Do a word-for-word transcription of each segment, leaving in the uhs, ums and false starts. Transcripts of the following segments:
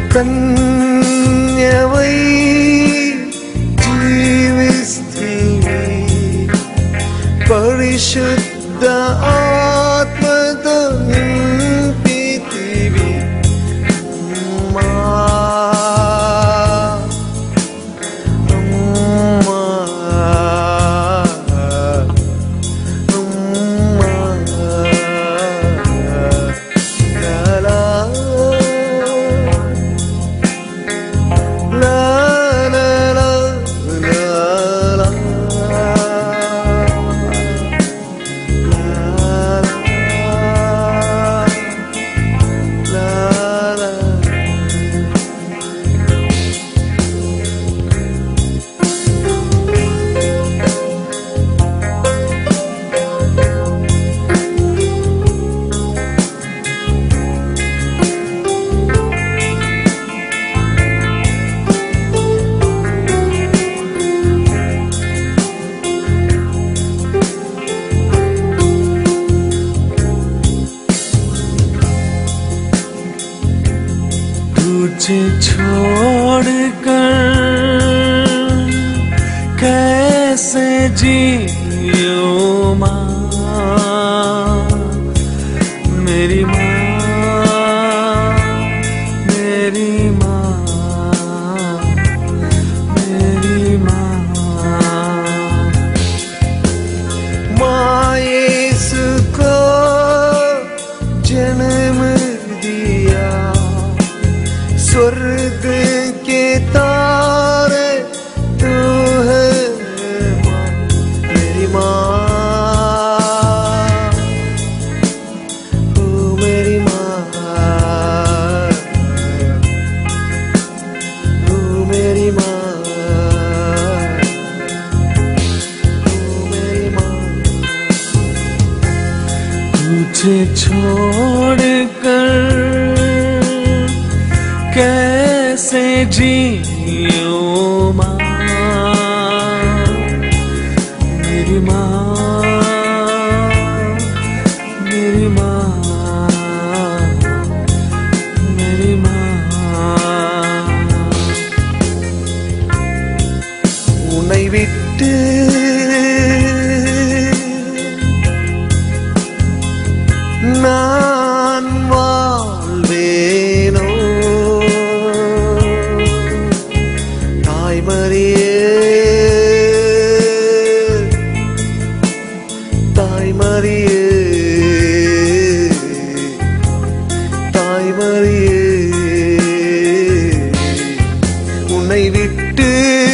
कन्यवै जीविस्तीवी परिशुद्ध आत्मद निंपितीवी अम्मा अम्मा तुझे छोड़कर कैसे जियूं माँ, मेरी माँ, मेरी माँ, मेरी माँ। माँ यीशु को जन्म दिया, स्वर्ग के तारे तू है माँ, मेरी माँ, ओ मेरी माँ, ओ मेरी माँ, ओ मेरी माँ। तुझे छोड़कर कैसे जियूं माँ, मेरी माँ, मेरी माँ, मेरी माँ। उन्னை விட்டு நான் வாழ்வேனோ, ताई मरिए, ताई मरिए, उन्னை விட்டு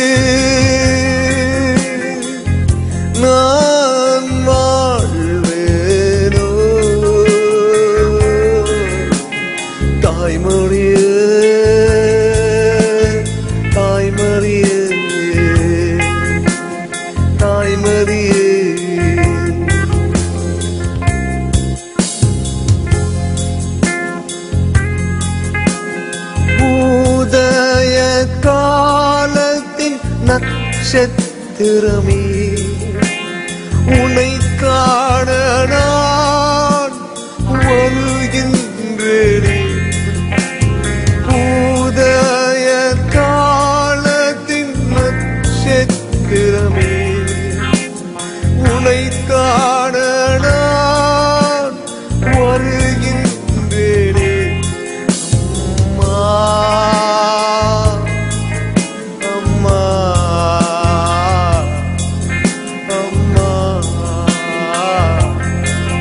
நான் வாழ்வேனோ, ताई मरिए, ताई मरिए, ताई मरिए। உதய காலத்தின் நட்சத்திரமே, உன்னை காண நான் வருகின்றேனே. உதய காலத்தின் நட்சத்திரமே, உன்னை காண நான் வருகின்றேனே. அம்மா, அம்மா, அம்மா,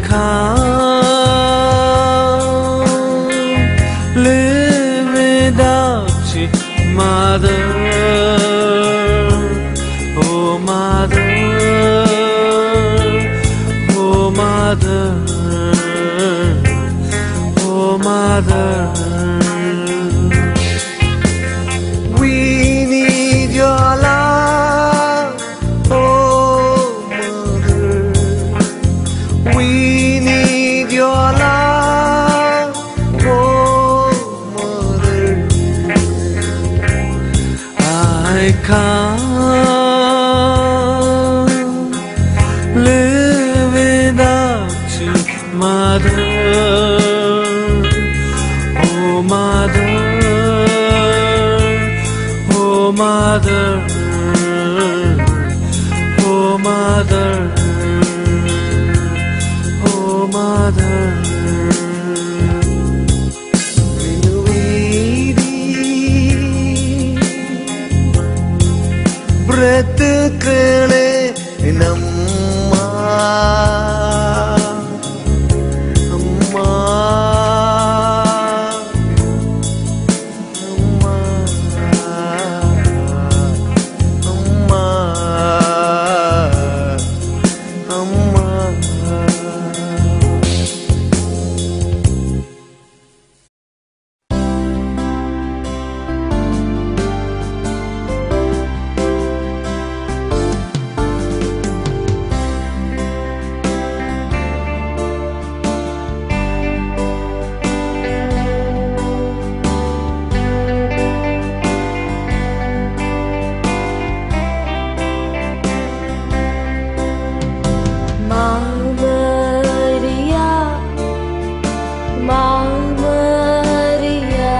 can't live without you, Mother. Oh, Mother. Oh, Mother. Oh, Mother. We need your love, oh Mother. We need your love, oh Mother. I can't live without you, Mother. Oh, Mother. Oh, Mother. Oh, Mother. Oh, Mother. ಬ್ರತುಗಳೇ ನಮ್ಮ ಅಮ್ಮ ಅಮ್ಮ ಅಮ್ಮ ಅಮ್ಮ Maria, Maria,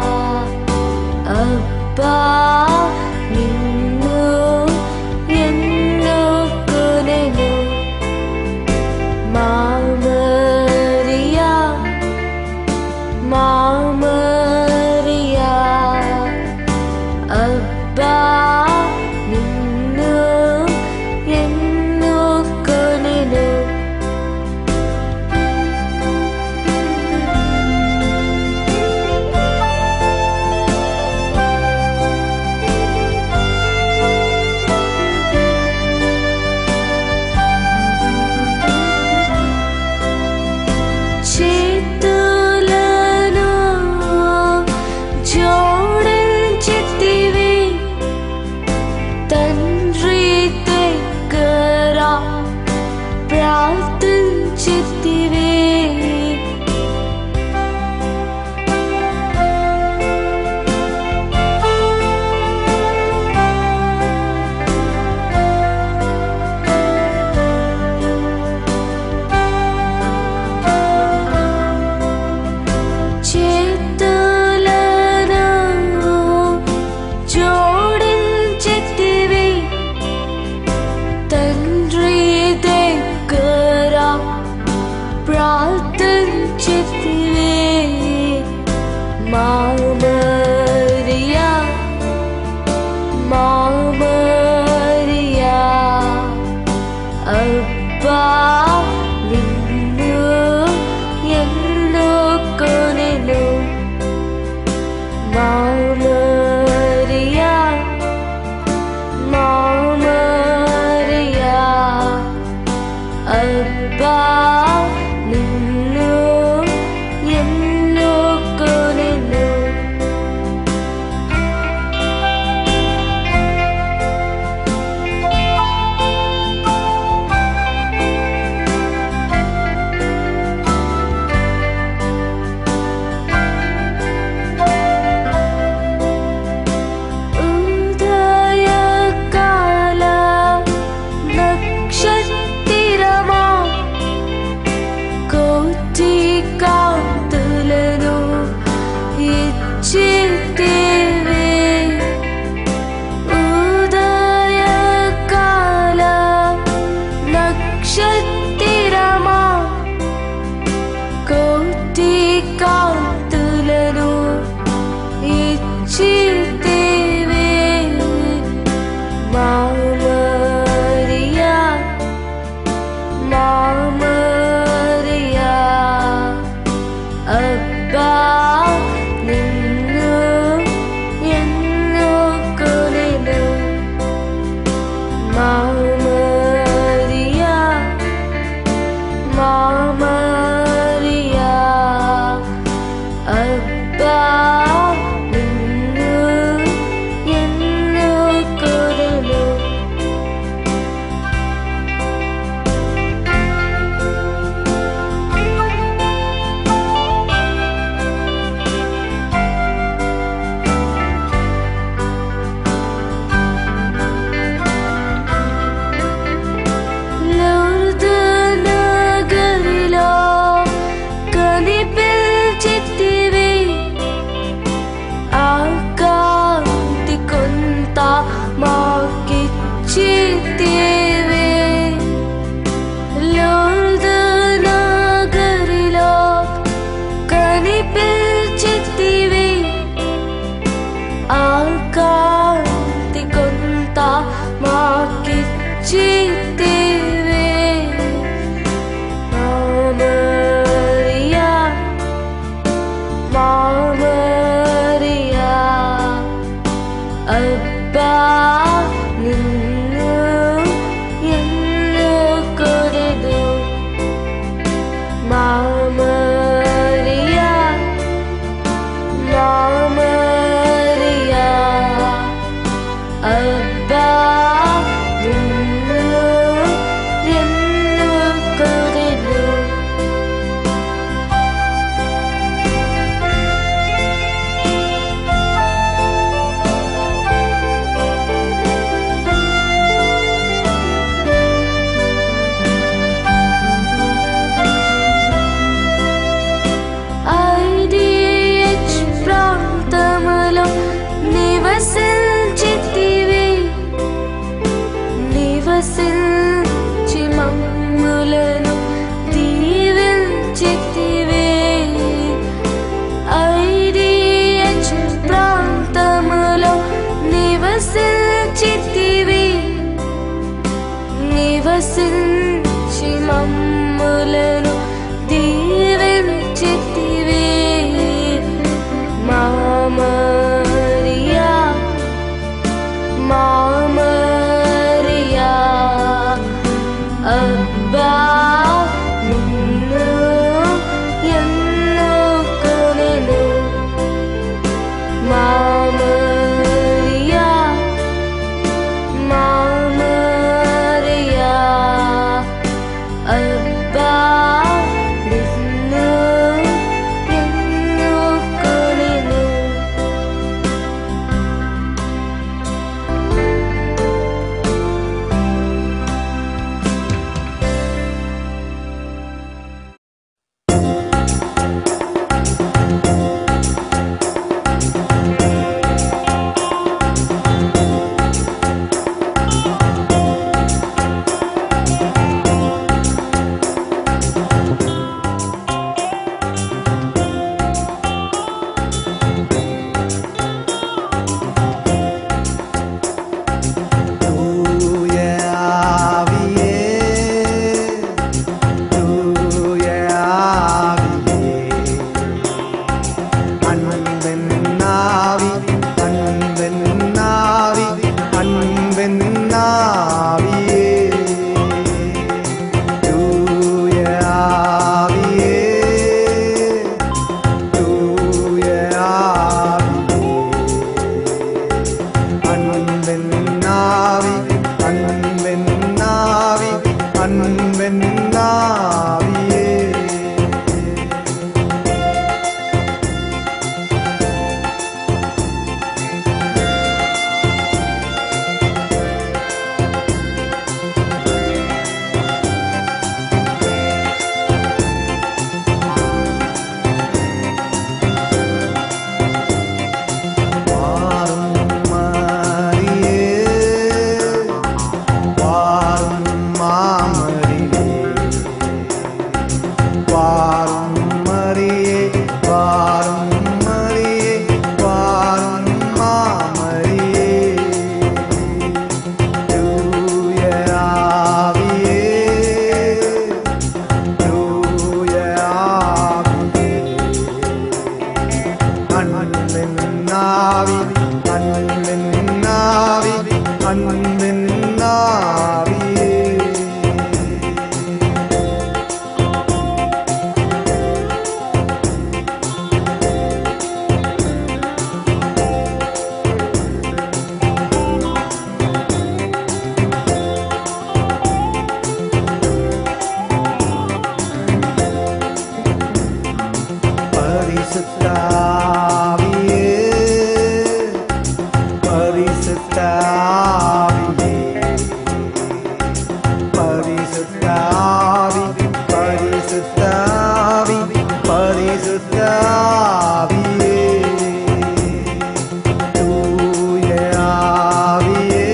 Abba ninnu ennukonenu. Maria, Maria, Abba ninnu ennukonenu. చేతులను జోడించితివి తండ్రి దగ్గర ప్రార్థించితివి. చేతులను జోడించితివి తండ్రి దగ్గర ప్రార్థించితివి. మా మరియా, మా మరియా, అబ్బా నిన్ను ఎన్నుకొనెను. మా మరియా, మా మరియా, అబ్బా నిన్ను ఎన్నుకొనెను. ఉదయకాల నక్షత్రమా నివసించి మమ్ములను దీవించితివే. ఐడియచ్ ప్రాంతములో నివసించితివి, నివసించి మమ్ములను దీవించితివే. మా మరియా, మా మరియా, అబ్బా నిన్ను ఎన్నుకొనెను. మా మరియా, మా మరియా, అబ్బా నిన్ను ఎన్నుకొనెను. தூய ஆவியே, தூய ஆவியே, அன்பின் ஆவி, அன்பின் ஆவி, அன்பின் ஆவியே. தூய ஆவியே, தூய ஆவியே, அன்பின் ஆவி, அன்பின் ஆவி, அன்பின் ஆவியே. வாரும் மரியே, வாரும் மாமரியே, வாரும் மரியே, வாரும் மரியே, வாரும் மாமரியே. தூய ஆவியே, தூய ஆவியே, அன்பின் ஆவி, அன்பின் ஆவி, அன்பின் ஆவியே. பரிசுத்த ஆவியே, பரிசுத்த ஆவியே, பரிசுத்த ஆவி, பரிசுத்த ஆவி, பரிசுத்த ஆவியே. தூய ஆவியே,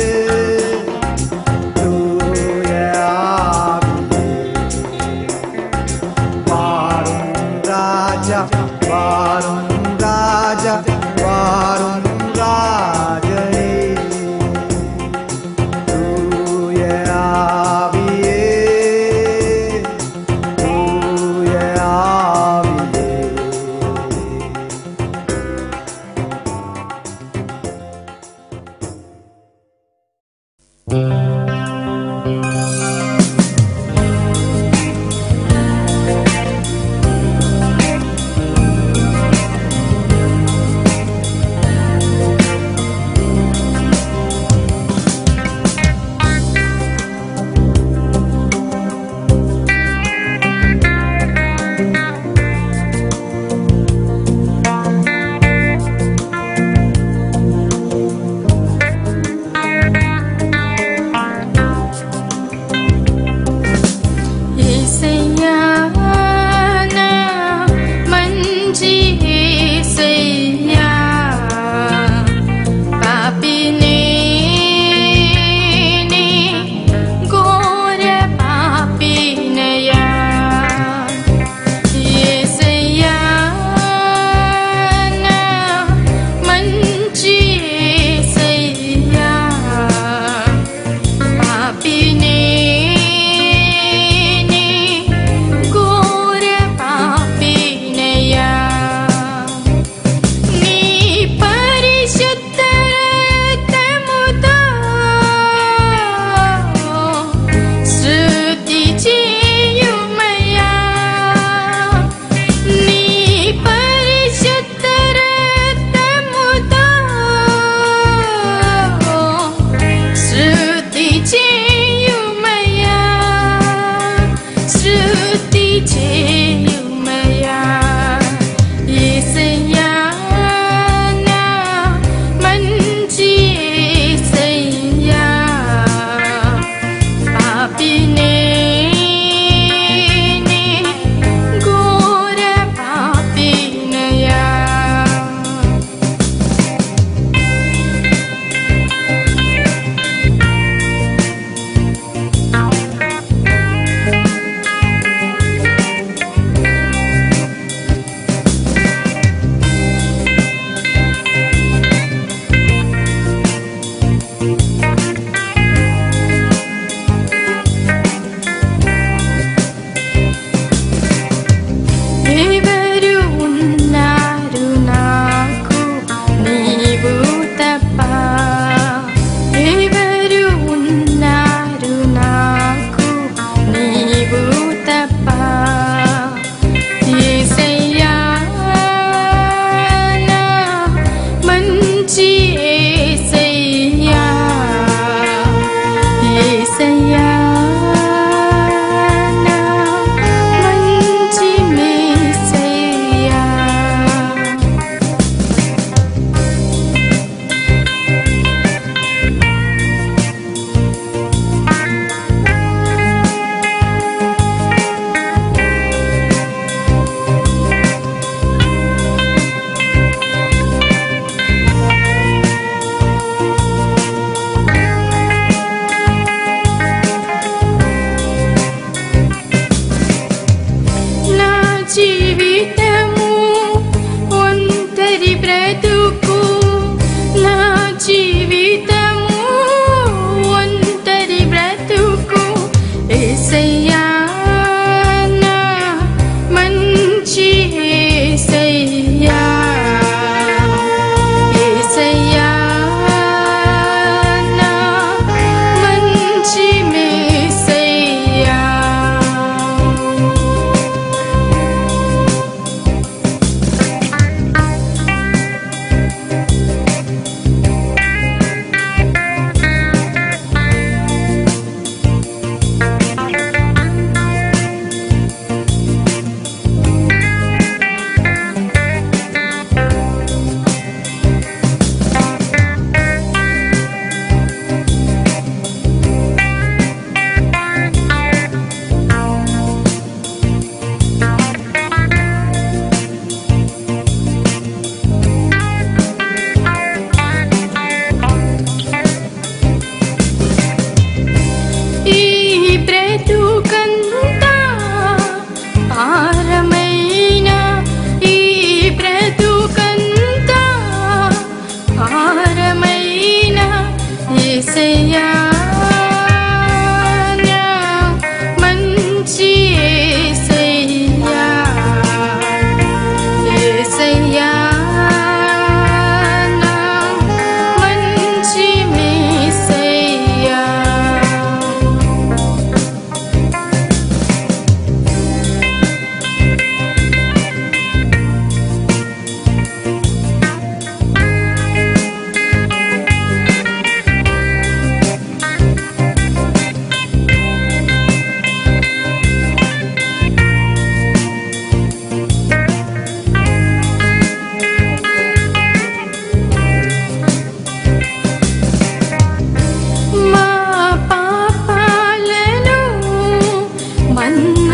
தூய ஆவியே, வாரும் ராஜா, வாரும் ராஜா, வாரும் ராஜனே. தூய ஆவியே, தூய ஆவியே.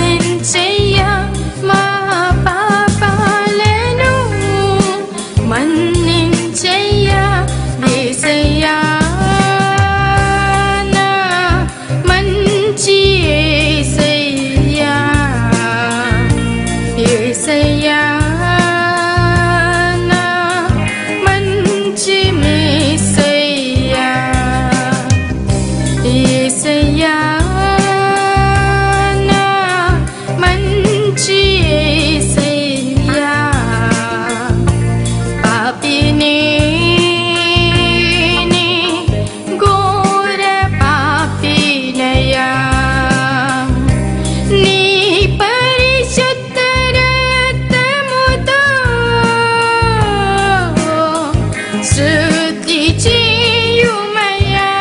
మన్నించెయ్యా మా పాపాలను మన్నించెయ్యా యేసయ్యా నా మంచి యేసయ్యా యేసయ్యా నా మంచి యేసయ్యా యేసయ్యా నా మంచి యేసయ్యా పాపిని ఘోర పాపినయ్యా నీ పరిశుద్ధ రక్తముతో శుద్ధి చేయుమయ్యా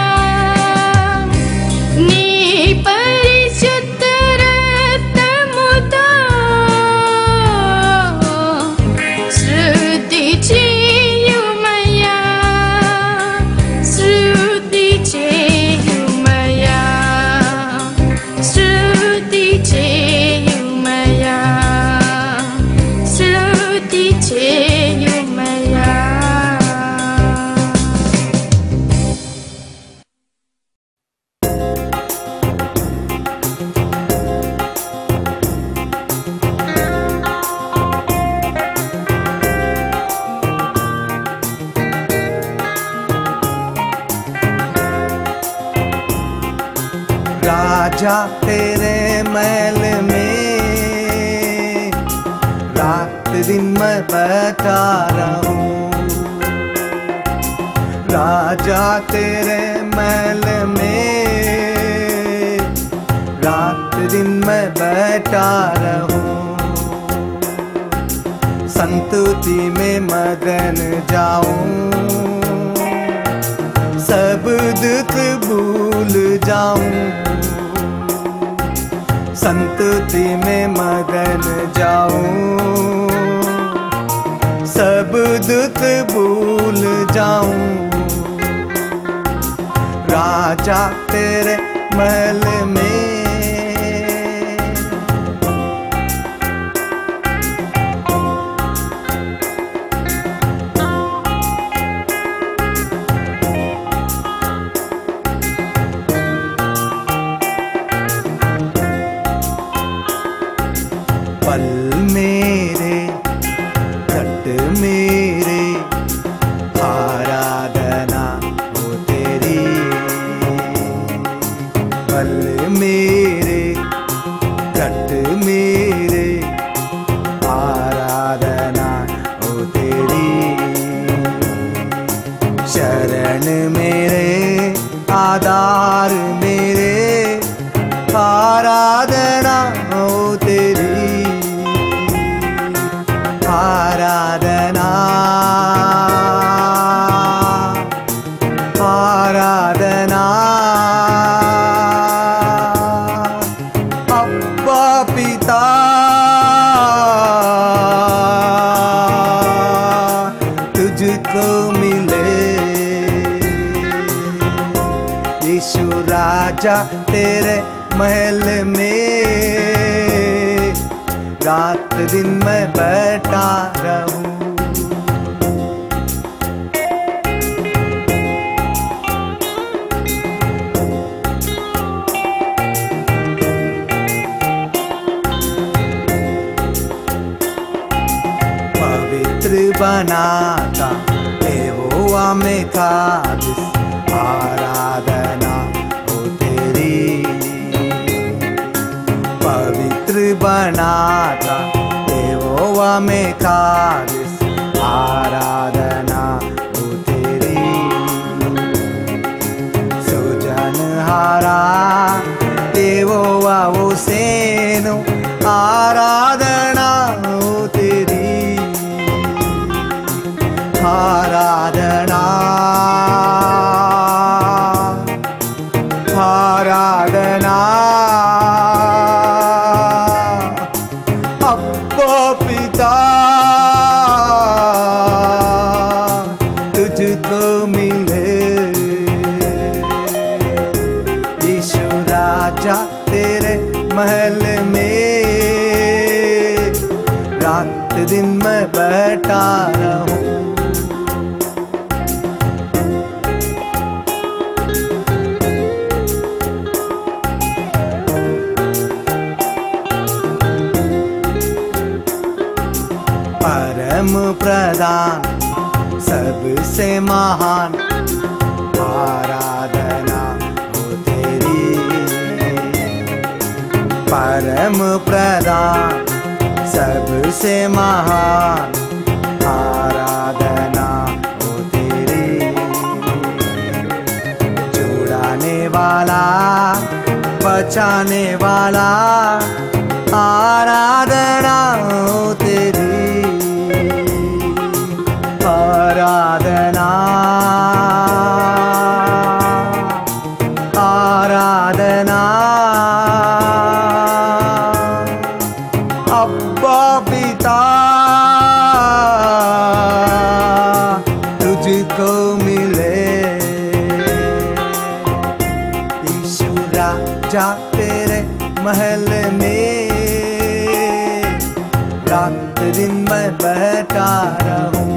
నీ పరిశుద్ధ రక్తముతో శుద్ధి చేయుమయ్యా శుద్ధి చేయుమయ్యా శుద్ధి చేయుమయ్యా శుద్ధి చేయుమయ్యా राजा तेरे महल में रात दिन मैं बैठा रहूं राजा तेरे महल में रात दिन मैं बैठा रहूं संतुति में मगन जाऊं सब दुख भूल जाऊं संतुति में मगन जाऊं सब दुख भूल जाऊं राजा तेरे महल में पल मेरे घट मेरे आराधना हो तेरी पल मेरे घट मेरे आराधना हो तेरी शरण मेरे आधार मेरे आराधना हो तेरी आराधना आराधना अब्बा पिता तुझको मिले यीशु राजा तेरे महल में रात दिन मैं बैठा रहूं पवित्र बनाता यहोवा में खादिस आराधना हो तेरी पवित्र बनाता यहोवा में खादिस आराधना हो तेरी सुजनहारा यहोवा वो सेनो आराधना हो तेरी आराधना आराधना अब्बा पिता तुझको मिले यीशु राजा तेरे महल में दिन मैं बैठा रहूं। परम प्रधान सबसे महान आराधना हो तेरी। परम प्रधान सबसे महान आराधना हो तेरी। छुड़ाने वाला बचाने वाला आराधना हो तेरी। आराधना आराधना अब्बा पिता तुझको मिले। यीशु राजा तेरे महल में रात दिन मैं बैठा रहूं।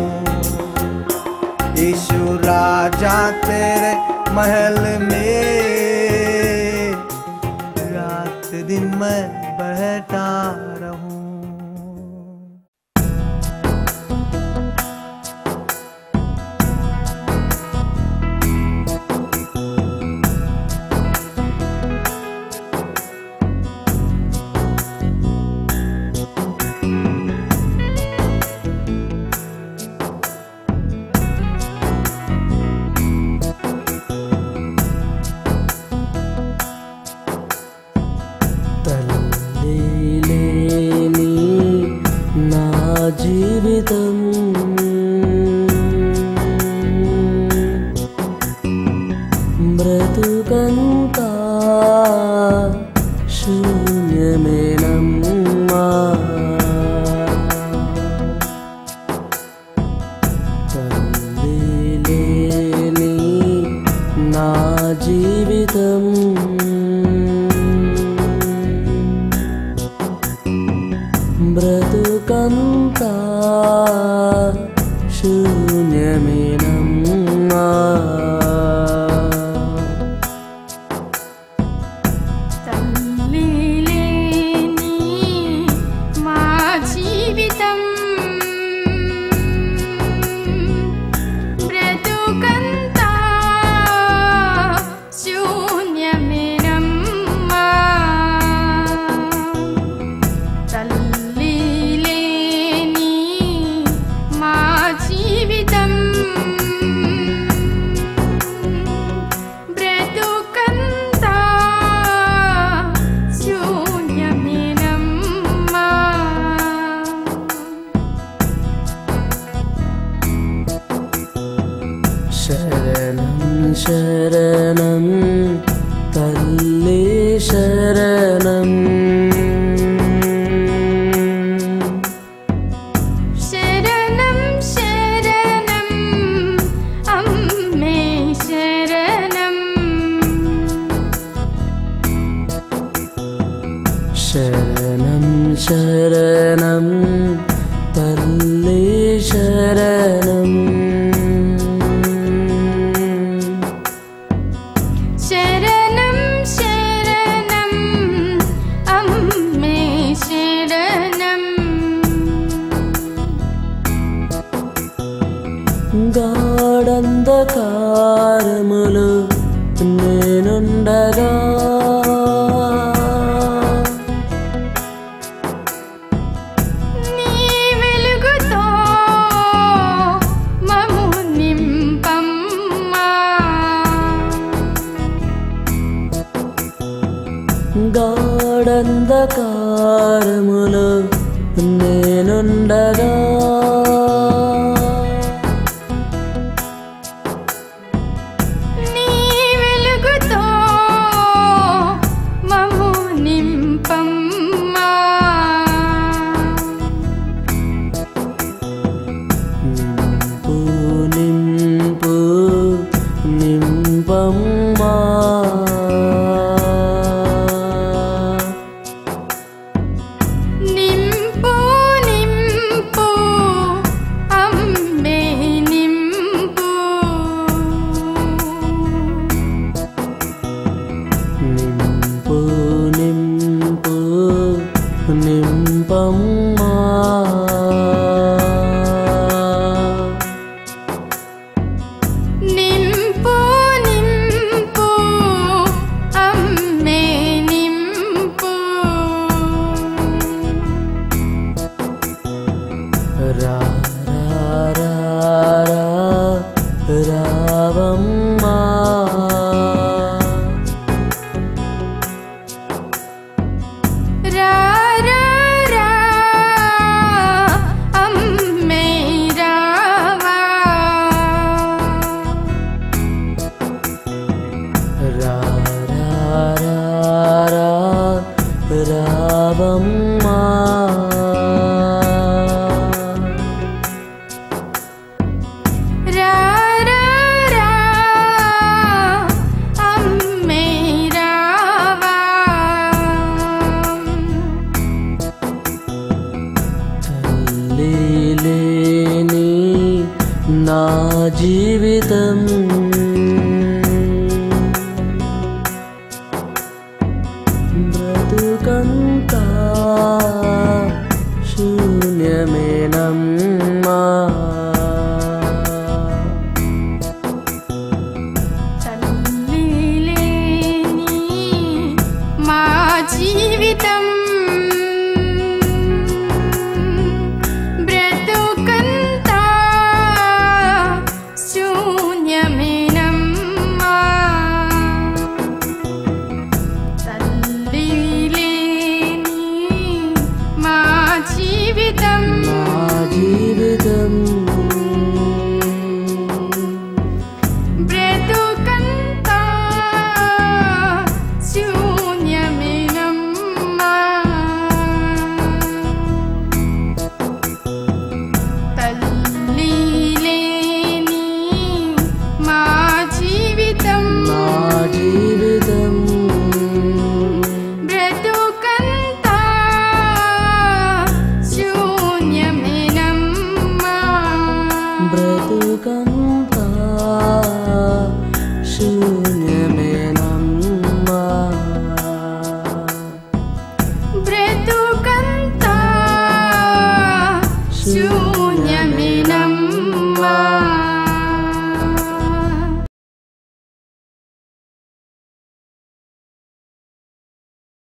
यीशु राजा तेरे महल में रात दिन मैं बैठा रहूं। జీవితం బ్రతుకంతా శూన్యమేనమ్మా। తల్లి లేని నా జీవితం బ్రతుకంతా శూన్యమేనమ్మా। తల్లి లేని మా జీవితం బ్రతుకంతా శూన్యమేనమ్మా। తల్లి లేని మా జీవితం బ్రతుకంతా శూన్యమేనమ్మా। శరణం శరణం తల్లి శరణం। శరణం శరణం అమ్మే శరణం। శరణం శరణం తల్లి శరణం। శరణం శరణం అమ్మే శరణం। గాఢంధకారములో నేనుండగా నీ వెలుగుతో మమ్ము నింపమ్మా। గాఢంధకారములో నేనుండగా నీ వెలుగుతో నింపమ్మా నింపు నింపు అమ్మే నింపు రా రా రా రావమ్మా రా రా రా అమ్మే రావా రా రా రా రావమ్మా రా రా రా అమ్మే రావా తల్లి లేని నా జీవితం బ్రతుకంతా శూన్యమేనమ్మా తల్లి లేని మా జీవితం బ్రతుకంతా శూన్యమేనమ్మా తల్లి లేని మా జీవితం నా